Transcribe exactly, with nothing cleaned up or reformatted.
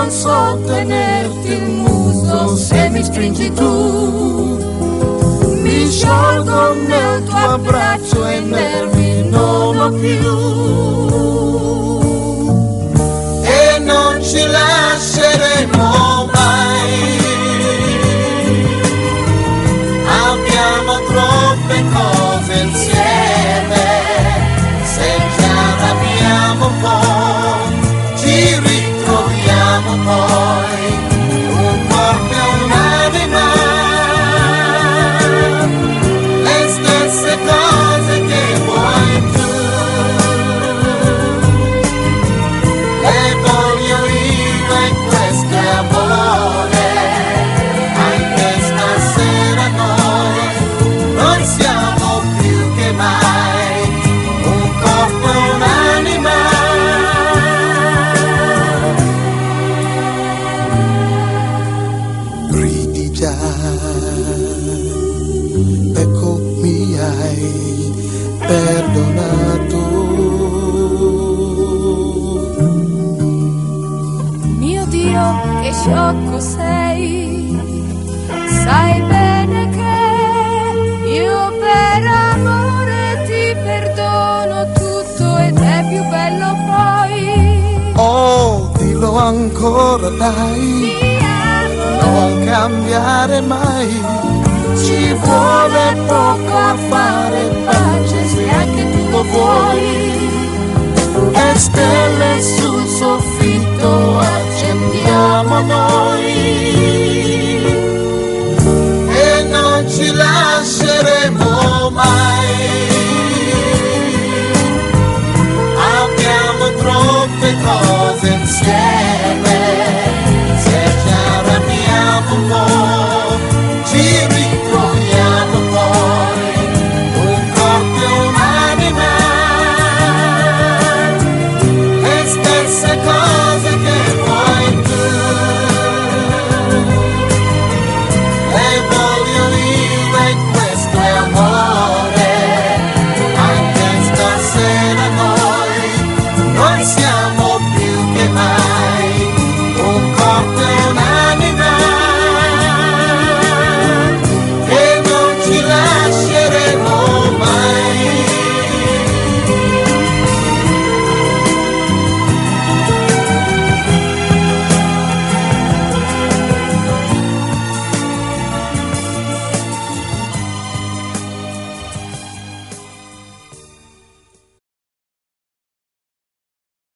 non so tenerti il muso se mi stringi tu. Mi sciolgo nel tuo abbraccio e nervi non ho più. E non ci lasceremo mai. Abbiamo troppe cose insieme. Se ci arrabbiamo un po', ci ritroviamo poi. Un corpo e un'anima. Le stesse cose che vuoi tu. Le voglio io e questo è amore. Anche stasera noi non siamo più che mai un corpo e un'anima. Ridi già, ecco mi hai perdonato. Mio Dio, che sciocco sei, sai bene che io per amore ti perdono tutto ed è più bello poi. Oh, dillo ancora dai, Ti amo, non cambiare mai. Ci vuole poco a fare pace se anche tu lo vuoi. E stelle sul soffitto accendiamo noi. E non ci lasceremo mai. Abbiamo troppe cose